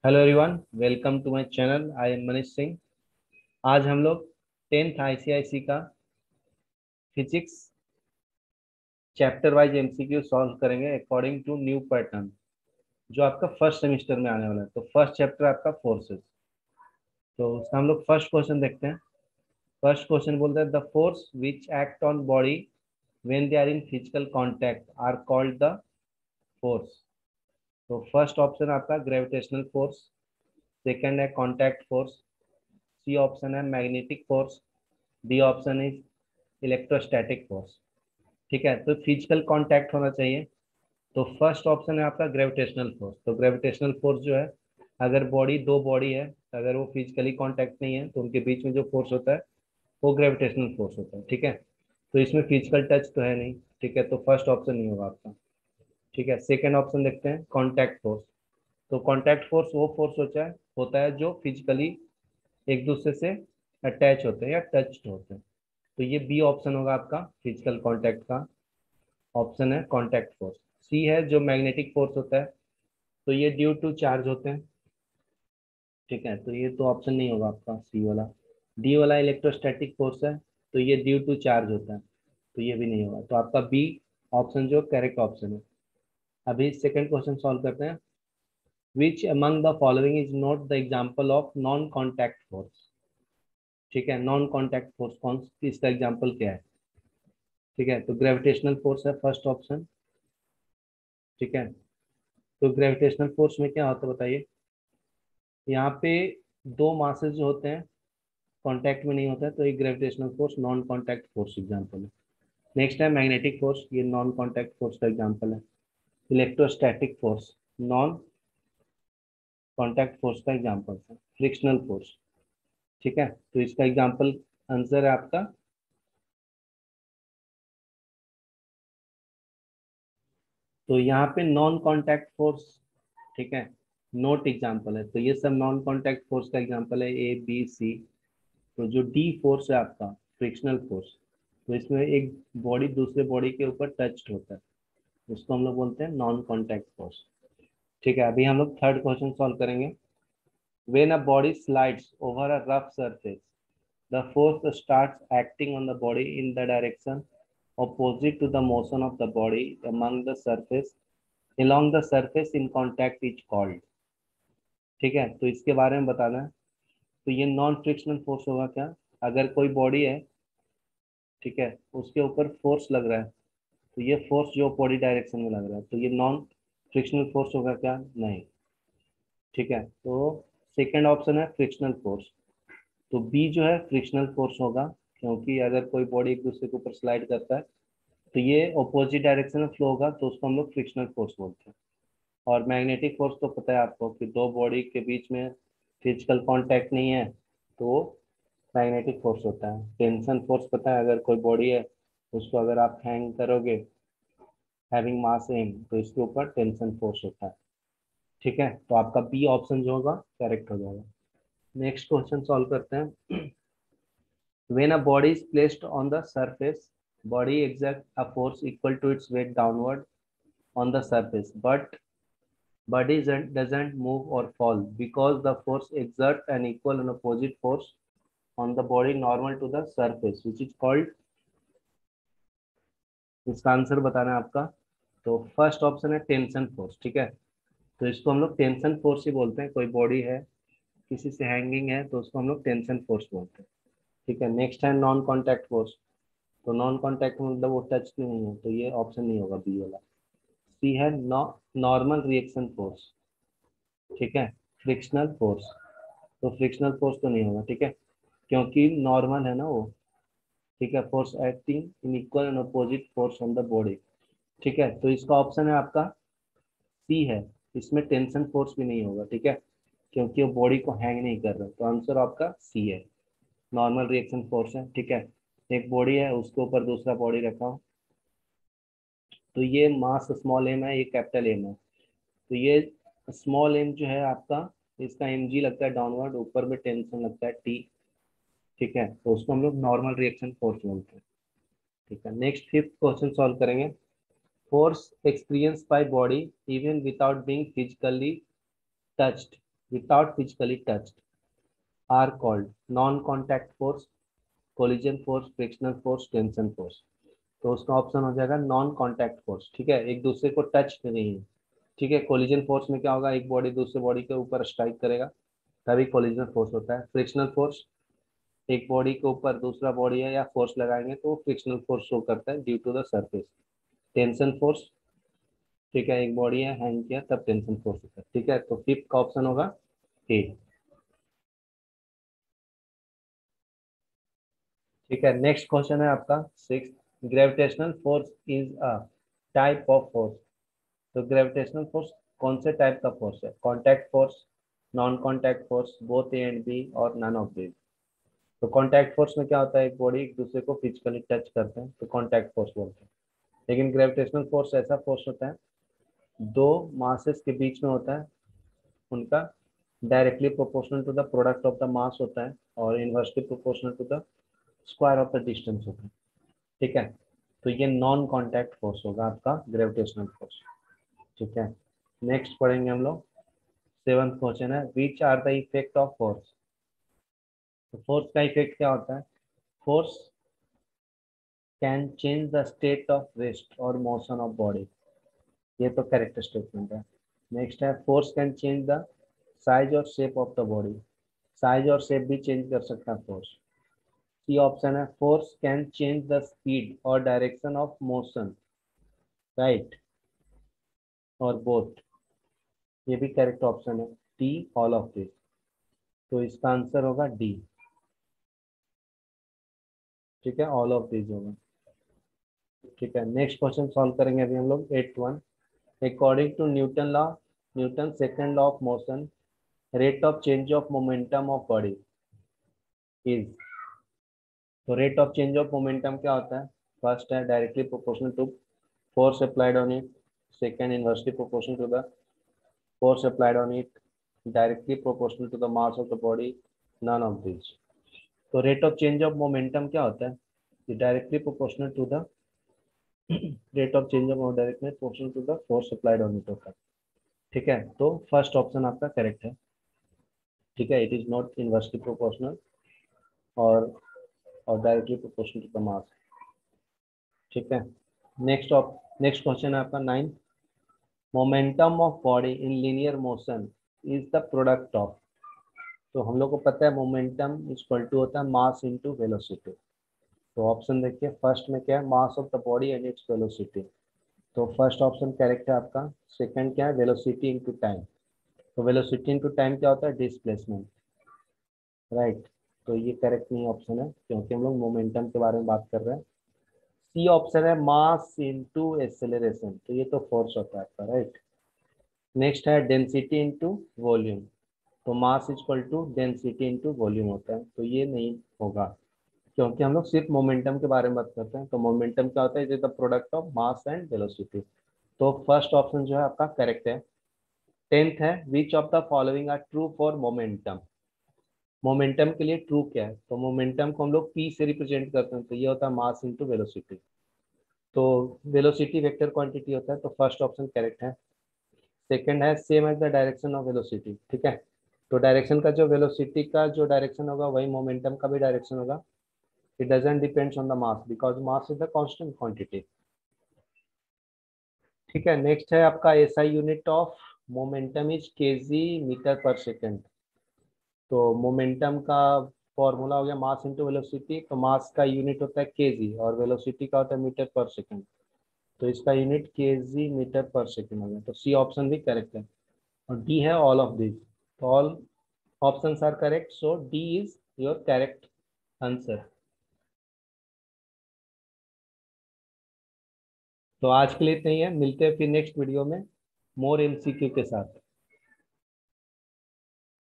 Hello everyone, welcome to my channel. I am Manish Singh. आज हम लोग 10th आईसीआईसी का physics chapter wise MCQ solve करेंगे अकॉर्डिंग टू न्यू पैटर्न, जो आपका फर्स्ट सेमेस्टर में आने वाला है। तो फर्स्ट चैप्टर आपका फोर्सेस। तो उसका हम लोग फर्स्ट क्वेश्चन देखते हैं। फर्स्ट क्वेश्चन बोलता है the force which act on body when they are in physical contact are called the force. तो फर्स्ट ऑप्शन आपका ग्रेविटेशनल फोर्स, सेकंड है कॉन्टैक्ट फोर्स, सी ऑप्शन है magnetic force, D option is electrostatic force. ठीक है, तो physical contact होना चाहिए। तो फर्स्ट ऑप्शन है आपका ग्रेविटेशनल फोर्स। तो ग्रेविटेशनल फोर्स जो है, अगर दो बॉडी है, अगर वो फिजिकली कांटेक्ट नहीं है तो उनके बीच में जो फोर्स होता है वो ग्रेविटेशनल फोर्स होता है। ठीक है, तो इसमें फिजिकल टच तो है नहीं। ठीक है, तो फर्स्ट ऑप्शन नहीं होगा आपका। ठीक है, सेकेंड ऑप्शन देखते हैं कॉन्टैक्ट फोर्स। तो कॉन्टैक्ट फोर्स वो फोर्स होता है जो फिजिकली एक दूसरे से अटैच होते हैं या टच्ड होते हैं। तो ये बी ऑप्शन होगा आपका फिजिकल कांटेक्ट का ऑप्शन है कॉन्टैक्ट फोर्स। सी है जो मैग्नेटिक फोर्स होता है, तो ये ड्यू टू चार्ज होते हैं। ठीक है, तो ये तो ऑप्शन नहीं होगा आपका सी वाला। डी वाला इलेक्ट्रोस्टैटिक फोर्स है, तो ये ड्यू टू चार्ज होता है, तो ये भी नहीं होगा। तो आपका बी ऑप्शन जो करेक्ट ऑप्शन है। अभी सेकंड क्वेश्चन सॉल्व करते हैं। Which among the following is not the example of non contact force. ठीक है, नॉन कॉन्टैक्ट फोर्स कौन, इसका एग्जाम्पल क्या है। ठीक है, तो ग्रेविटेशनल फोर्स है फर्स्ट ऑप्शन। ठीक है, तो ग्रेविटेशनल फोर्स में क्या होता है बताइए। यहाँ पे दो मासेस जो होते हैं कांटेक्ट में नहीं होता है, तो एक gravitational force non contact force example है। नेक्स्ट है मैग्नेटिक फोर्स, ये नॉन कांटेक्ट फोर्स का एग्जांपल है। Electrostatic force non contact force का एग्जांपल है। Frictional force. ठीक है, तो इसका एग्जांपल आंसर है आपका, तो यहाँ पे नॉन कांटेक्ट फोर्स। ठीक है, नोट एग्जांपल है, तो ये सब नॉन कांटेक्ट फोर्स का एग्जांपल है ए बी सी। तो जो डी फोर्स है आपका फ्रिक्शनल फोर्स, तो इसमें एक बॉडी दूसरे बॉडी के ऊपर टच्ड होता है, उसको हम लोग बोलते हैं नॉन कॉन्टैक्ट फोर्स। ठीक है, अभी हम लोग थर्ड क्वेश्चन सॉल्व करेंगे। When a body slides over a rough surface the force starts acting on the body in the direction opposite to the motion of the body among the surface along the surface in contact is called। ठीक है, तो इसके बारे में बताना है। तो ये नॉन फ्रिक्शनल फोर्स होगा क्या, अगर कोई बॉडी है, ठीक है, उसके ऊपर फोर्स लग रहा है, तो ये फोर्स जो बॉडी डायरेक्शन में लग रहा है, तो ये नॉन फ्रिक्शनल फोर्स होगा क्या, नहीं। ठीक है, तो सेकंड ऑप्शन है फ्रिक्शनल फोर्स। तो बी जो है फ्रिक्शनल फोर्स होगा, क्योंकि अगर कोई बॉडी एक दूसरे के ऊपर स्लाइड करता है तो ये अपोजिट डायरेक्शन में फ्लो होगा, तो उसको हम लोग फ्रिक्शनल फोर्स बोलते हैं। और मैग्नेटिक फोर्स तो पता है आपको कि दो बॉडी के बीच में फिजिकल कांटेक्ट नहीं है, तो मैग्नेटिक फोर्स होता है। टेंशन फोर्स पता है, अगर कोई बॉडी है उसको अगर आप हैंग करोगे हैविंग मास एम, तो इसके ऊपर टेंशन फोर्स होता है। ठीक है, तो आपका बी ऑप्शन जो होगा करेक्ट हो जाएगा। नेक्स्ट क्वेश्चन सॉल्व करते हैं। When a body is placed on the surface, body exerts a force equal to its weight downward on the surface, but body doesn't move or fall because the force exerts an equal and opposite force on the body normal to the surface, which is called। इसका answer बताना है आपका। तो first option है tension force. ठीक है, तो इसको हम लोग टेंशन फोर्स ही बोलते हैं। कोई बॉडी है किसी से हैंगिंग है तो उसको हम लोग टेंशन फोर्स बोलते हैं। ठीक है, नेक्स्ट है नॉन कॉन्टैक्ट फोर्स। तो नॉन कॉन्टैक्ट मतलब वो टच नहीं है, तो ये ऑप्शन नहीं होगा बी वाला। सी है नॉर्मल रिएक्शन फोर्स। ठीक है, फ्रिक्शनल फोर्स। तो फ्रिक्शनल फोर्स तो नहीं होगा, ठीक है, क्योंकि नॉर्मल है ना वो। ठीक है, force acting in equal and opposite force on the body. ठीक है, तो इसका ऑप्शन है आपका सी है। इसमें टेंशन फोर्स भी नहीं होगा, ठीक है, क्योंकि वो बॉडी को हैंग नहीं कर रहा। तो आंसर आपका सी है, नॉर्मल रिएक्शन फोर्स है। ठीक है, एक बॉडी है उसके ऊपर दूसरा बॉडी रखा हो, तो ये मास स्मॉल एम है, ये कैपिटल एम है। तो ये स्मॉल एम जो है आपका, इसका एम जी लगता है डाउनवर्ड, ऊपर में टेंशन लगता है टी। ठीक है, तो उसको हम लोग नॉर्मल रिएक्शन फोर्स बोलते हैं। ठीक है, नेक्स्ट फिफ्थ क्वेश्चन सॉल्व करेंगे। Force experience by body even without being physically touched without physically touched are called non contact force, collision force, frictional force, tension force. तो उसका ऑप्शन हो जाएगा non contact force. ठीक है, एक दूसरे को टच नहीं है। ठीक है, कोलिजन फोर्स में क्या होगा, एक बॉडी दूसरे बॉडी के ऊपर स्ट्राइक करेगा, तभी कोलिजन फोर्स होता है। फ्रिक्शनल फोर्स, एक बॉडी के ऊपर दूसरा बॉडी है या फोर्स लगाएंगे तो फ्रिक्शनल फोर्स शो करता है due to the surface. Tension force, ठीक है, एक बॉडी है हैंग किया तब टेंशन फोर्स होता है। ठीक है, तो फिफ्थ का ऑप्शन होगा ए। ठीक है, नेक्स्ट क्वेश्चन है आपका six. Gravitational force is a type of force. तो ग्रेविटेशनल फोर्स कौन से टाइप का फोर्स है? Contact force, non contact force, both A and B, और नन ऑफ दिस। तो कॉन्टैक्ट फोर्स में क्या होता है, एक बॉडी एक दूसरे को फिजिकली टच करते हैं तो कॉन्टैक्ट फोर्स बोलते हैं। लेकिन ग्रेविटेशनल फोर्स ऐसा फोर्स होता है दो मासेस के बीच में होता है, उनका directly proportional to the product of the mass होता है और inversely proportional to the square of the distance होता है। ठीक है, तो ये नॉन कॉन्टैक्ट फोर्स होगा आपका ग्रेविटेशनल फोर्स। ठीक है, नेक्स्ट पढ़ेंगे हम लोग। सेवंथ क्वेश्चन है, which are the effect of force. तो फोर्स का इफेक्ट क्या होता है? Force can change the state of rest और मोशन ऑफ बॉडी। ये तो करेक्ट स्टेटमेंट है। नेक्स्ट है, force can change the size और shape of the body. Size और शेप भी चेंज कर सकता है फोर्स। सी ऑप्शन है, force can change the speed और डायरेक्शन ऑफ मोशन, राइट, और बोथ। ये भी करेक्ट ऑप्शन है, डी ऑल ऑफ दिस। तो इसका आंसर होगा डी। ठीक है, ऑल ऑफ दिस होगा। ठीक है, नेक्स्ट क्वेश्चन सॉल्व करेंगे अभी हम लोग, eight one. According to Newton law, Newton second law of motion, rate of change of momentum of body is. तो rate of change of momentum क्या होता है? फर्स्ट है directly proportional to force applied on it, second inversely proportional to the force applied on it, directly proportional to the mass of the body, none of these। तो rate of change of momentum क्या होता है? ये directly proportional to the rate of change of directly proportional to the force applied on it होता है। ठीक है, तो फर्स्ट ऑप्शन आपका करेक्ट है। ठीक है, it is not inversely proportional और directly proportional to the mass. ठीक है, नेक्स्ट क्वेश्चन है आपका nine. Momentum of body in linear motion is the product of. तो हम लोग को पता है मोमेंटम इक्वल टू होता है मास इनटू वेलोसिटी। तो ऑप्शन देखिए, फर्स्ट में क्या है, mass of the body and its velocity. तो फर्स्ट ऑप्शन करेक्ट है आपका। सेकंड क्या है, वेलोसिटी इनटू टाइम। तो वेलोसिटी इनटू टाइम क्या होता है, डिस्प्लेसमेंट, राइट। तो ये करेक्ट नहीं ऑप्शन है क्योंकि हम लोग मोमेंटम के बारे में बात कर रहे हैं। सी ऑप्शन है, मास इनटू एक्सेलरेशन, तो ये तो फोर्स होता है आपका, राइट। नेक्स्ट है डेंसिटी इनटू वॉल्यूम। तो mass equal to density into volume होता है, तो ये नहीं होगा क्योंकि हम लोग सिर्फ मोमेंटम के बारे में बात करते हैं। तो मोमेंटम क्या होता है, it is the product of mass and velocity. तो फर्स्ट ऑप्शन जो है आपका करेक्ट है। टेंथ है, which of the following are true for momentum. Momentum के लिए ट्रू क्या है? तो मोमेंटम को हम लोग पी से रिप्रेजेंट करते हैं, तो ये होता है मास इंटू वेलोसिटी। तो वेलोसिटी वेक्टर क्वांटिटी होता है, तो फर्स्ट ऑप्शन करेक्ट है। सेकंड है, same as the direction of velocity. ठीक है, तो डायरेक्शन का जो वेलोसिटी का जो डायरेक्शन होगा वही मोमेंटम का भी डायरेक्शन होगा। It doesn't depends on the mass because mass is the constant quantity. ठीक है, नेक्स्ट है आपका SI unit of momentum is kg metre per second. तो मोमेंटम का फॉर्मूला हो गया मास इंटू वेलोसिटी। तो मास का यूनिट होता है केजी और वेलोसिटी का होता है मीटर पर सेकेंड। तो इसका unit kg metre per second हो गया, तो सी ऑप्शन भी करेक्ट है। और डी है ऑल ऑफ दिस। तो all options are correct, so D is your correct answer. तो आज के लिए इतना ही है, मिलते हैं फिर नेक्स्ट वीडियो में मोर एमसीक्यू के साथ।